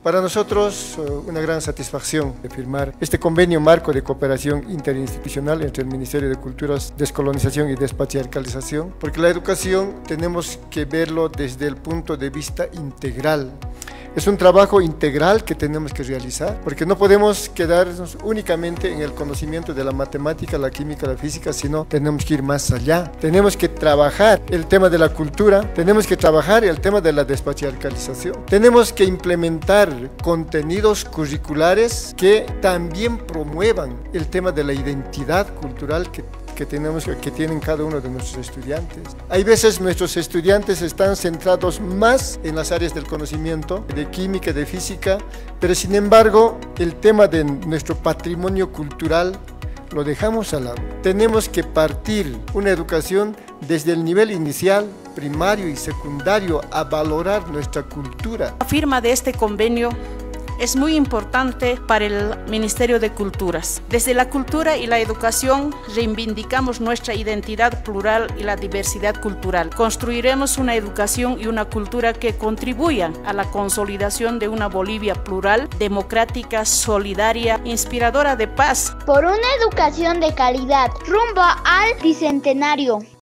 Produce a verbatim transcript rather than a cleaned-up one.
Para nosotros, una gran satisfacción de firmar este convenio marco de cooperación interinstitucional entre el Ministerio de Culturas, Descolonización y Despatriarcalización, porque la educación tenemos que verlo desde el punto de vista integral. Es un trabajo integral que tenemos que realizar, porque no podemos quedarnos únicamente en el conocimiento de la matemática, la química, la física, sino tenemos que ir más allá. Tenemos que trabajar el tema de la cultura, tenemos que trabajar el tema de la despatriarcalización. Tenemos que implementar contenidos curriculares que también promuevan el tema de la identidad cultural que que tenemos, que tienen cada uno de nuestros estudiantes. Hay veces nuestros estudiantes están centrados más en las áreas del conocimiento, de química, de física, pero sin embargo el tema de nuestro patrimonio cultural lo dejamos al lado. Tenemos que partir una educación desde el nivel inicial, primario y secundario, a valorar nuestra cultura. La firma de este convenio es muy importante para el Ministerio de Culturas. Desde la cultura y la educación reivindicamos nuestra identidad plural y la diversidad cultural. Construiremos una educación y una cultura que contribuyan a la consolidación de una Bolivia plural, democrática, solidaria, inspiradora de paz. Por una educación de calidad, rumbo al bicentenario.